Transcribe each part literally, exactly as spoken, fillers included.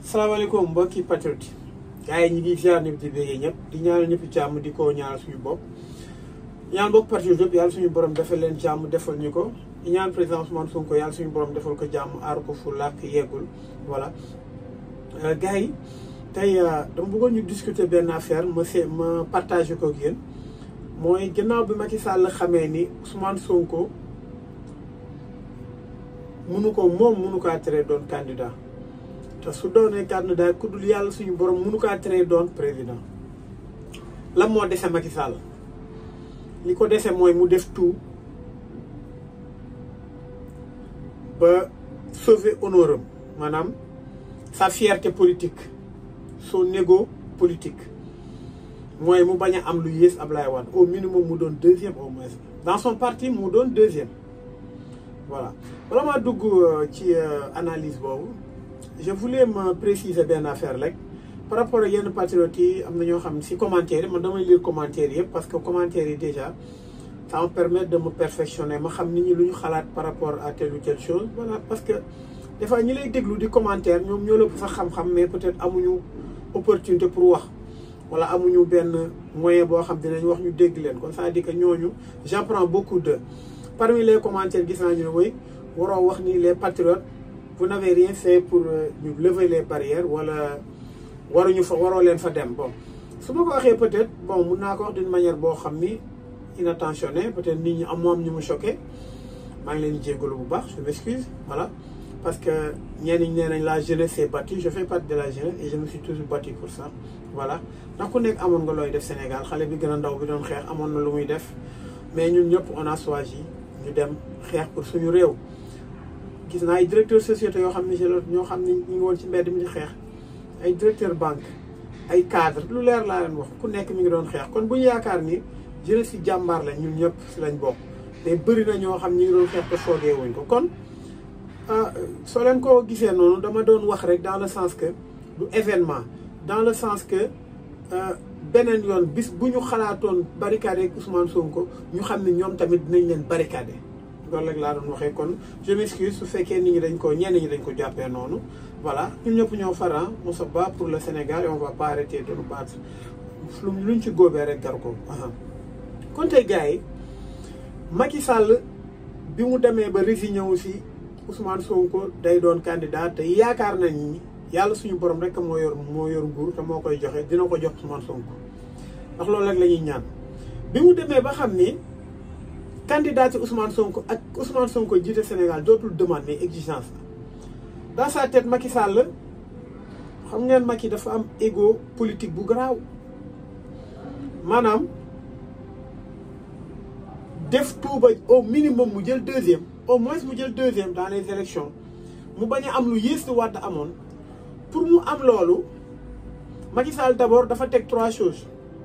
salaamaaleykum mbokki patriote gars yi ñu ngi ziar ñëpp di béggee ñëpp di ñaanal ñëpp jàmm di ko ñaanal suñu bopp ñaan mbokk patriote yëpp yàlla suñu borom defal leen jàmm defal ñu ko di ñaan président Ousmane Sonko yàlla suñu borom defal ko jàmm aar ko fu làkk yeggul voilà gars yi tey dama bëggoon ñu discuter benn affaire ma se ma partagé ko ak yéen mooy ginnaaw bi Macky Sall xamee ni Ousmane Sonko munu ko moom munu kaa tere doon candidat te su doonee candidat ku dul yàlla suñu borom munu kaa tere doon président lan moo dese Macky Sall li ko dese mooy mu def tout ba sauver honneur am maanaam sa fierté politique son ego politique mooy mu bañ a am lu yées Ablaye Wade au minimum mu doon deuxième au moins dans son parti mu doon deuxième voilà bala maa dugg ci analyse boobu je voulais me préciser benn affaire rek par rapport ak yenn patriotes yi am na ñoo xam si commentaire yi man damay lire commentaire yëpp parce que commentaire yi déjà ça me permet de me perfectionner ma xam nit ñi lu ñu xalaat par rapport à telle ou telle chose voilà parce que des fois ñi lay déglu di commentaire ñoom ñoo la sax xam-xam mais peut-être amuñu opportunité pour wax wala amuñu benn moyen boo xam dinañ wax ñu dégg leen kon ça veut dire que ñooñu j'apprends beaucoup de parmi les commentaires gis naa ñu ne mooy waroo wax ni les patriotes vous n'avez rien fait pour ñu lever les barrières wala waruñu fa waroo leen fa dem bon su ma ko waxee peut-être bon mun naa ko wax d'une manière boo xam ni inattentionnée peut-être nit ñi am moom ñu mu choqué maa ngi leen di jéggalu bu baax je m'excuse voilà parce que ñenn ñi nee nañ la jeunesse s'est battue je fais partie de la jeunesse et je me suis toujours battu pour ça voilà ndax ku nekk amoon nga looy def Sénégal xale bi gën a ndaw bi doon xeex amoon na lu muy def mais ñun ñëpp on a choisi ñu dem xeex pour suñu réew gis naa ay directeur société yoo xam ne ñoo xam ne ñu ngi woon ci mbedd mi di xeex ay directeur banque ay cadre lu leer laa leen wax ku nekk mi ngi doon xeex kon bu ñu yaakaar ni jeunesse si jàmbaar lañ ñun ñëpp si lañ bokk mais bëri na ñoo xam ñi ngi doon xeex te foogee wuñ ko kon soo leen ko gisee noonu dama doon wax rek dans le sens que du événement dans le sens que beneen yoon bis bu ñu xalaatoon barricade ak Ousmane Sonko ñu xam ne ñoom tamit dinañ leen barricade loolu rek laa doon waxee kon je m'excuse su fekkee nit ñi dañ ko ñenn ñi dañ ko jàppee noonu voilà ñun ñëpp ñoo faran on se bat pour le Sénégal et on va pas arrêter de nous battre lu luñ ci góobee rek gar ko kon tey gars yi Macky Sall bi mu demee ba résigné wu si Ousmane Sonko day doon candidat te yaakaar nañ ni yàlla suñu borom rek moo yor moo yor nguur te moo koy joxe dina ko jox Ousmane Sonko ndax loolu rek la ñuy ñaan bi mu demee ba xam ni candidat Ousmane Sonko ak Ousmane Sonko jiite Sénégal dootul demande mais exigence la dans sa tête Macky Sall xam ngeen Macky dafa am ego politique bu garaaw maanaam def tuuba au minimum mu jël deuxième au moins mu jël deuxième dans les élections mu bañ a am lu yées lu Wade amoon pour mu am loolu Macky Sall d'abord dafa teg trois choses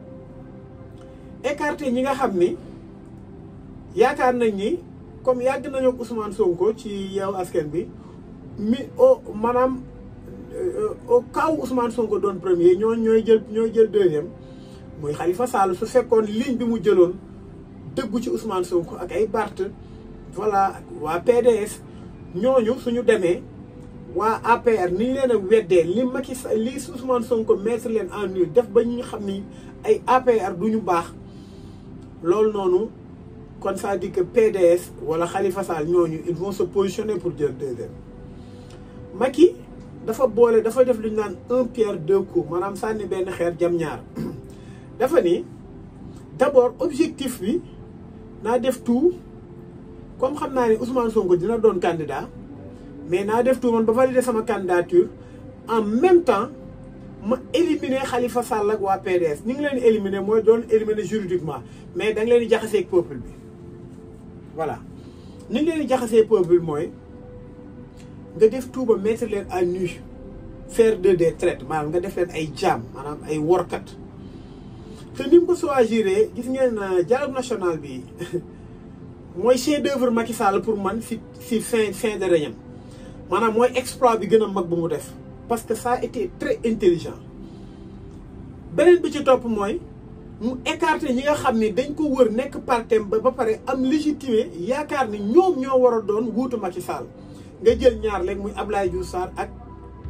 écarter ñi nga xam ni yaakaar nañ ni comme yàgg nañu ak Ousmane Sonko ci Yewwi Askan Wi mi au maanaam au cas où Ousmane Sonko doon premier ñoo ñooy jël ñooy jël deuxième muy Khalifa Sall su fekkoon ligne bi mu jëloon dëggu ci Ousmane Sonko ak ay Barth voilà waa P D S ñooñu suñu demee waa A P R ni ñu leen a weddee li Macky li Ousmane Sonko mettre leen en nu def ba ñu xam ni ay A P R du ñu baax loolu noonu kon ça dit que P D S wala Khalifa Sall ñooñu ils vont se positionner pour jël deuxième Macky dafa boole dafa def lu ñu naan un pierre deux coups maanaam sànni benn xeer jam ñaar dafa ni d'abord objectif bi naa def tout comme xam naa ne Ousmane Sonko dina doon candidat mais naa def tout man ba valider sama candidature en même temps ma éliminer Khalifa Sall ak waa P D S ñu ngi leen di éliminer mooy doon éliminer juridiquement mais da nga leen di jaxasee ak peuple bi voilà ni ngi leen di jaxasee peuple mooy nga def tout ba mettre leen à nu faire de des traites maanaam nga def leen ay jaam maanaam ay workat te ni mu ko choisiree gis ngeen dialogue national bi mooy chef d'œuvre Macky Sall pour man si si fin fin de règne maanaam mooy exploit bi gën a mag bu mu def parce que ça a été très intelligent beneen bi ci topp mooy mu écarté ñi nga xam ni dañ ko wër nekk partem ba ba pare am légitimé yaakaar ni ñoom ñoo war a doon wuutu Macky Sall nga jël ñaar léegi muy Abdoulaye Diouf Sarr ak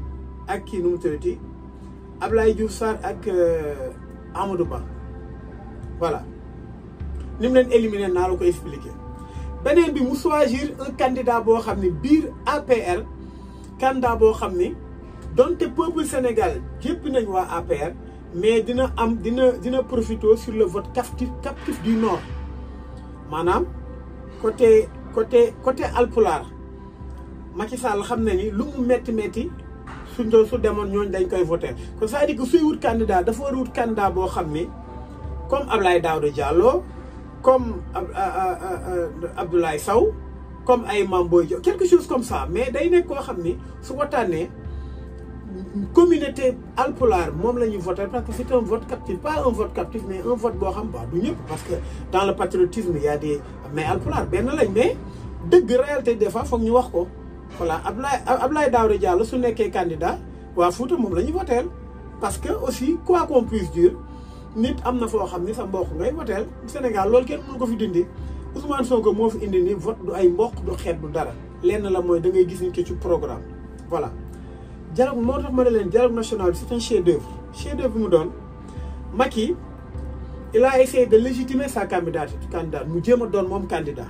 ak kii nu mu tuddati Abdoulaye Diouf Sarr ak Amadou Ba voilà ni mu leen éliminer naa la ko expliquer. beneen bi mu choisir un candidat boo xam ne biir A P R candidat boo xam ne donte peuple Sénégal jépp nañ waa A P R mais dina am dina dina profiter sur le vote captif captif du nord maanaam côté côté côté Alpulaar Macky Sall xam na ni lu mu metti metti suñ doon su demoon ñooñu dañ koy voter kon c'est-à-dire que suy wut candidat dafa war a wut candidat boo xam ni comme Abdoulaye Daouda Diallo comme Abdoulaye Sow comme ay Mame Boye Diao quelque chose comme ça mais day nekk koo xam ni su ko tànnee communauté Alpulaar moom la ñuy voter parce que c'est un vote captif pas un vote captif mais un vote boo xam ba du ñëpp parce que dans le patriotisme il y a des mais Alpulaar benn lañ mais dëgg réalité des fois foog ñu wax ko voilà Abdoulaye Abdoulaye Daouda Diallo su nekkee candidat waa Fouta moom la ñuy voter parce que aussi quoi qu'on puisse dire nit am na foo xam ni sa mbokk ngay voter Sénégal loolu kenn mënu ko fi dindi Ousmane Sonko moo fi indi ni vote du ay mbokk du xeet du dara lenn la mooy da ngay gis ni ki ci programme voilà. dialogue moo tax ma ne leen dialogue national bi c'est un chef d'œuvre chef d'œuvre bi mu doon Macky il a essayé de légitimer sa candidature candidat mu jéem a doon moom candidat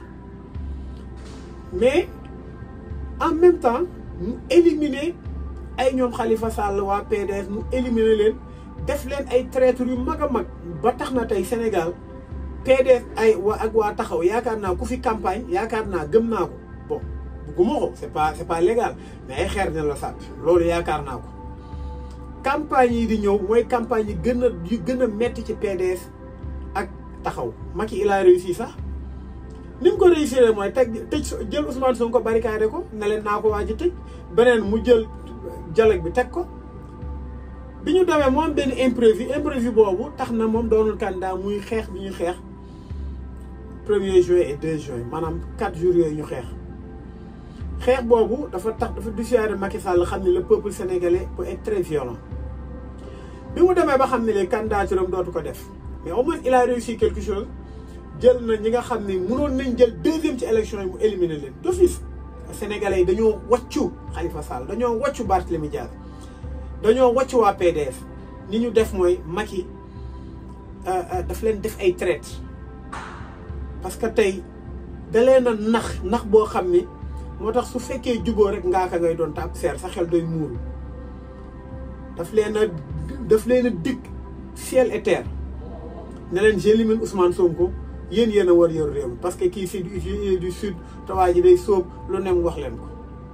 mais en même temps mu éliminer ay ñoom Khalifa Sall waa P D S mu éliminer leen def leen ay traîtres yu mag a mag ba tax na tey Sénégal P D S ay waa ak waa taxaw yaakaar naa ku fi campagne yaakaar naa gëm naa ko bon bugguma ko c'est pas c'est pas légal mais ay xeer na la sàpp loolu yaakaar naa ko campagne yi di ñëw mooy campagne yi gën a yu gën a metti ci P D S ak taxaw Macky il a réussi sax ni mu ko réussir mooy teg tëj jël Ousmane Sonko barricade ko ne leen naa ko waaj a tëj beneen mu jël dialogue bi teg ko bi ñu demee moom benn imprévu imprévu boobu tax na moom doonul candidat muy xeex bi ñu xeex premier juin et deux juin maanaam quatre jours yooyu ñu xeex xeex boobu dafa tax dafa dissuader Macky Sall xam ne le peuple sénégalais peut être très violent bi mu demee ba xam ne les candidatures am dootu ko def mais au moins il a réussi quelque chose jël na ñi nga xam ne mënoon nañ jël deuxième ci élection yi mu éliminer leen d'office sénégalais yi dañoo wàccu Khalifa Sall dañoo wàccu Barthélémy Dias dañoo wàccu waa P D S ni ñu def mooy Macky daf leen def ay traître parce que tey da leen a nax nax boo xam ni moo tax su fekkee juboo rek ngaa ka ngay doon tàpp seer sa xel doy muuru daf leen a daf leen a dig ciel et terre ne leen j'élimine Ousmane Sonko yéen yéen a war yor réew parce que kii c'est du du sud te waa ji day sóob lu nem wax leen ko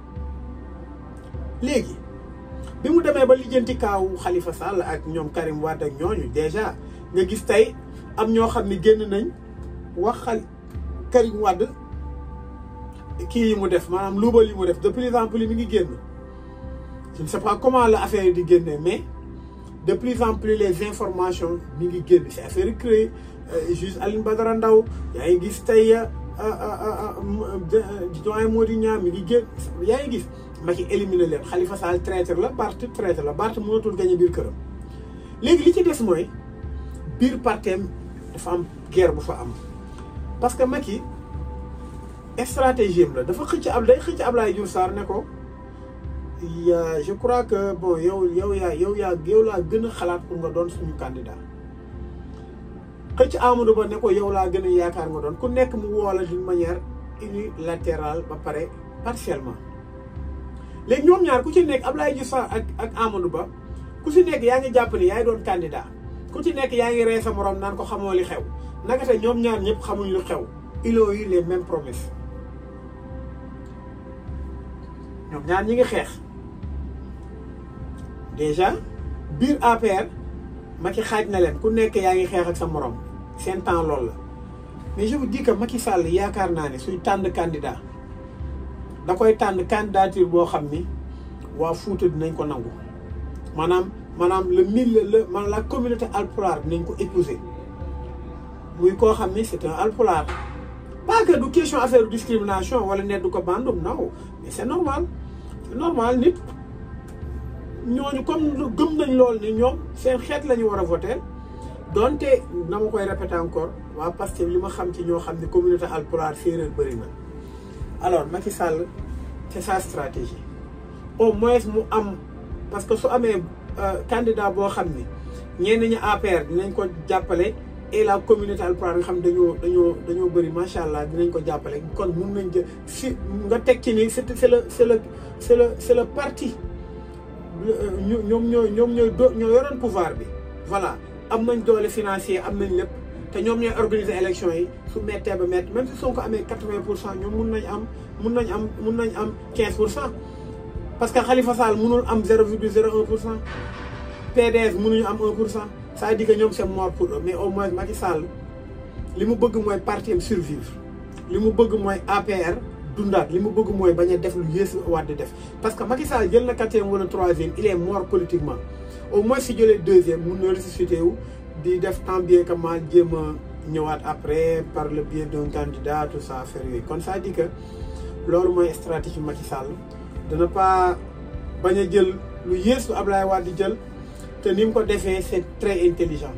léegi bi mu demee ba lijjanti kaawu Khalifa Sall ak ñoom Karim Wade ak ñooñu déjà nga gis tey am ñoo xam ne génn nañ wax xal Karim Wade kii yi mu def maanaam luubal yi mu def de plus en plus mi ngi génn je ne sais pas comment la affaire yi di génne mais de plus en plus les informations mi ngi génn c'est affaire créée juge Alioune Badara Ndao yaa ngi gis tey doyen Mody Niang mi ngi génn yaa ngi gis Macky éliminé leen Khalifa Sall traître la Barth traître la Barth mënatul gagné biir këram léegi li ci des mooy biir partem dafa am guerre bu fa am parce que Macky stratégie am la dafa xëcc ab day xëcc Abdoulaye Diouf Sarr ne ko ya je crois que bon yow yow yaa yow yaa yow laa gën a xalaat pour nga doon suñu candidat xëcc Amadou Ba ne ko yow laa gën a yaakaar nga doon ku nekk mu woola d'une manière unilatérale ba pare partiellement léegi ñoom ñaar ku ci nekk Abdoulaye Diouf Sarr ak ak Amadou Ba ku ci nekk yaa ngi jàpp ni yaay doon candidat ku ci nekk yaa ngi rey sa morom naan ko xamoo li xew naka te ñoom ñaar ñëpp xamuñ lu xew ils ont eu les mêmes promesses ñoom ñaar ñi ngi xeex déjà biir A P R Macky xaaj na leen ku nekk yaa ngi xeex ak sa morom seen temps loolu la mais je vous dis que Macky Sall yaakaar naa ne suy tànn candidat da koy tànn candidature boo xam ni waa Fouta dinañ ko nangu maanaam maanaam le mille le man la communauté alpulaar dinañ ko épouser muy koo xam ni c'est un alpulaar pas que du question affaire discrimination wala net du ko bandum non mais c'est normal c'est normal nit ñooñu comme gëm nañ lool ni ñoom seen xeet la ñu war a voter donte na ma koy répéter encore waa Pastef li ma xam ci ñoo xam ne communauté alpulaar séeréer bëri na alors Macky Sall c'est sa stratégie au moins mu am parce que su amee candidat boo xam ni ñenn ñi A P R dinañ ko jàppale et la communauté alpulaar nga xam dañoo dañoo dañoo bëri macha allah dinañ ko jàppale kon mun nañ jël si nga teg ci ni c'est c'est le c'est le c'est le c'est le parti ñoom ñooy ñoom ñooy do ñoo yoroon pouvoir bi voilà am nañ doole financier am nañ lépp te ñoom ñooy organiser élection yi su mettee ba mett même si Sonko amee quatre-vingts pour cent ñoom mun nañ am mun nañ am mun nañ am quinze pour cent parce que Khalifa Sall mënul am zéro virgule zéro un pour cent P D S mënuñu am un pour cent ça veut dire que ñoom c'est mort pour eux mais au moins Macky Sall li mu bëgg mooy parti am survivre li mu bëgg mooy A P R dundaat li mu bëgg mooy bañ a def lu yées Wade def parce que Macky Sall jël na quatrième wala troisième il est mort politiquement au moins si jëlee deuxième mun na ressuscité wu di def tant bien que mal jéem a ñëwaat après par le biais d'un candidat tout ça affaire yooyu kon ça dit que loolu mooy stratégie Macky Sall dana pas bañ a jël lu yées lu Ablaye Wade di jël te ni mu ko defee c'est très intelligent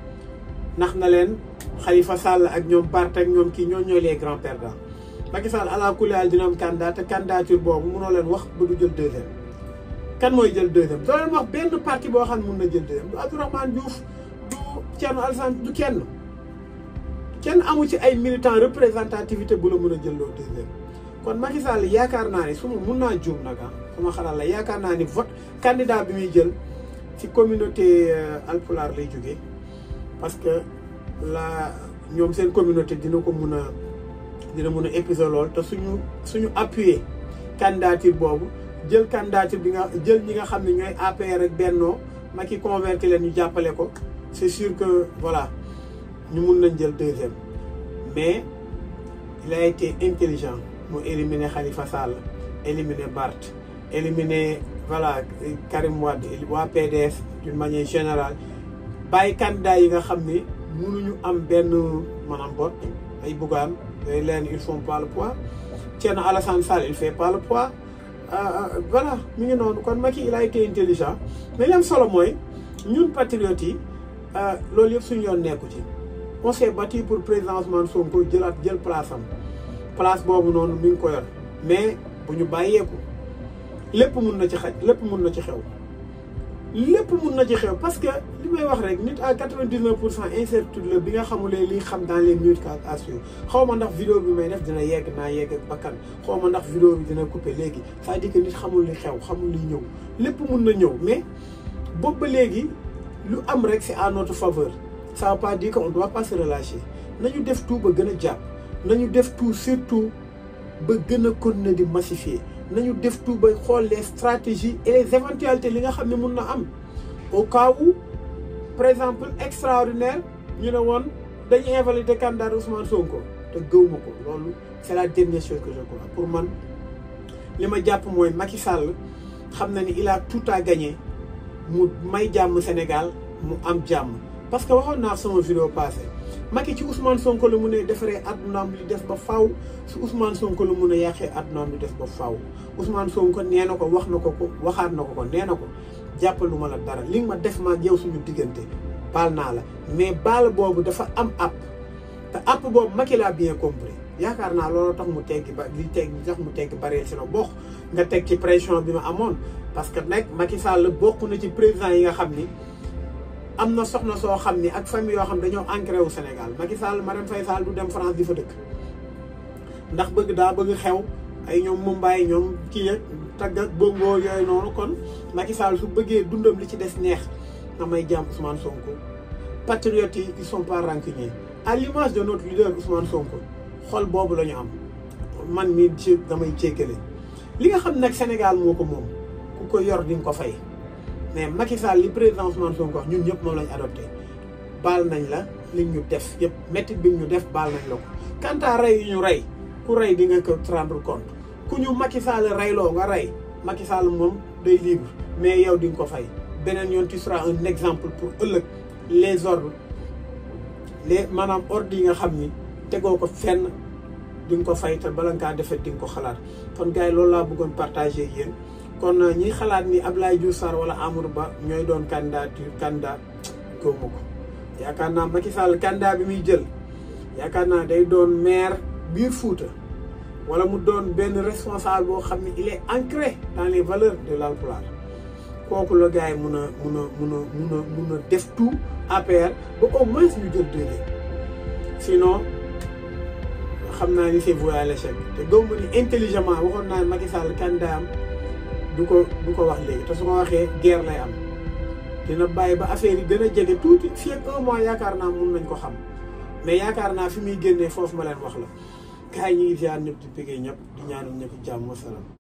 ndax na leen Khalifa Sall ak ñoom Barth ak ñoom kii ñoo ñooy les grands perdants Macky Sall ala kulli haal dina am candidat te candidature boobu mënoo leen wax ba du jël deuxième kan mooy jël deuxième doo leen wax benn parti boo xam ne mun na jël deuxième du Abdourahmane Diouf du Thierno Alassane du kenn kenn amu ci ay militants représentativité bu la mën a jël loo deuxième kon Macky Sall yaakaar naa ni su ma mun naa juum nag ah sama xalaat la yaakaar naa ni vote candidat bi muy jël ci communauté alpulaar lay jógee parce que la ñoom seen communauté dina ko mun a dina mun a épuiser lool te suñu suñu appuyer candidature boobu jël candidature bi nga jël ñi nga xam ne ñooy A P R ak Benno Macky convaincre leen ñu jàppale ko c'est sûr que voilà ñu mun nañ jël deuxième mais il a été intelligent mu éliminer Khalifa Sall éliminer Barth éliminer voilà Karim Wade waa P D S d'une manière générale bàyyi candidat yi nga xam ne mënuñu am benn maanaam bot ay Bougane day leen ils font pas le poids Thierno Alassane Sall il fait pas le poids voilà mi ngi noonu kon Macky il a été intelligent mais li am solo mooy ñun patriotes yi loolu yëpp suñu yoon nekku ci on s'est battu pour président Ousmane Sonko jëlaat jël place am place boobu noonu mi ngi ko yor mais bu ñu bàyyeeku lépp mun na ci xaj lépp mun na ci xew lépp mun na ci xew parce que li may wax rek nit à quatre-vingt-dix-neuf pour cent incertitude la bi nga xamulee li xam dans les minutes à suivre xaw ma ndax vidéo bi may def dina yegg naa yegg ak bakkan xaw ma ndax vidéo bi dina coupé léegi c'est-à-dire que nit xamul li xew xamul li ñëw lépp mun na ñëw mais boobu ba léegi lu am rek c'est à notre faveur ça veut pas dire qu'on doit pas se relâcher nañu def tout ba gën a jàpp nañu def tout surtout ba gën a continuer di massifier nañu def tout ba xool les stratégies et les éventualités li nga xam ne mun na am au cas où par exemple extraordinaire ñu ne woon dañuy invalider candidat Ousmane Sonko te gëwuma ko loolu c'est la dernière chose que je crois pour man li ma jàpp mooy Macky Sall xam na ni il a tout à gagner mu may jàmm Sénégal mu am jàmm parce que waxoon naa sama vidéo passée Macky ci Ousmane Sonko la mun a defaree addunaam li des ba faaw su Ousmane Sonko la mun a yàqee addunaam li des ba faaw Ousmane Sonko nee na ko wax na ko ko waxaat na ko ko nee na ko jàppalu ma la dara li nga ma def ma ak yow suñu diggante baal naa la mais baal boobu dafa am app te app boobu Macky laa bien compris yaakaar naa loolu tax mu teggi ba li teg li tax mu teggi bareel si la bokk nga teg ci pression bi ma amoon parce que nag Macky Sall bokk na ci président yi nga xam ni am na soxna soo xam ni ak famille yoo xam dañoo ancré wu Sénégal Macky Sall Marème Faye Sall du dem France di fa dëkk ndax bëgg daa bëgg xew ay ñoom Mumbai ñoom kii ak tagg ak bongo yooyu noonu kon Macky Sall su bëggee dundam li ci des neex na may jàmm Ousmane Sonko patriotes yi ils sont pas rancuniers à l'image de notre leader Ousmane Sonko xol boobu la ñu am man mii ci damay jéggale li nga xam nag Sénégal moo ko moom ku ko yor di nga ko fay mais Macky Sall li président Ousmane Sonko wax ñun ñëpp moom lañ adopté baal nañ la li ñu def yëpp métti bi ñu def baal nañ la ko quant à rey yu ñu rey ku rey di nga ko rendre compte ku ñu Macky Sall reyloo nga rey Macky Sall moom day libre mais yow di nga ko fay beneen yoon tu seras un exemple pour ëllëg les ordres les maanaam ordres yi nga xam ni tegoo ko fenn di nga ko fay te bala nga kaa defee di nga ko xalaat kon gars yi loolu laa bëggoon partager ak yéen kon ñi xalaat ni Abdoulaye Diouf Sarr wala Amadou Ba ñooy doon candidature candidat góobu ko yaakaar naa Macky Sall candidat bi muy jël yaakaar naa day doon maire biir Fouta wala mu doon benn responsable boo xam ne il est ancré dans les valeurs de l'Alpulaar kooku la gars yi mun a mun a mun a mun a mun a def tout A P R ba au moins ñu jël deuxième sinon xam naa ni c'est voué à l'échec te gëm ni intelligemment waxoon naa Macky Sall candidat am du ko du ko wax léegi te su ko waxee guerre lay am dina bàyyi ba affaire yi gën a jege tuuti fii ak un mois yaakaar naa mun nañ ko xam mais yaakaar naa fi muy génnee foofu ma leen wax la gars yi ñu ngi ziar ñëpp di bëggee ñëpp di ñaanal ñëpp jàmm wasalaam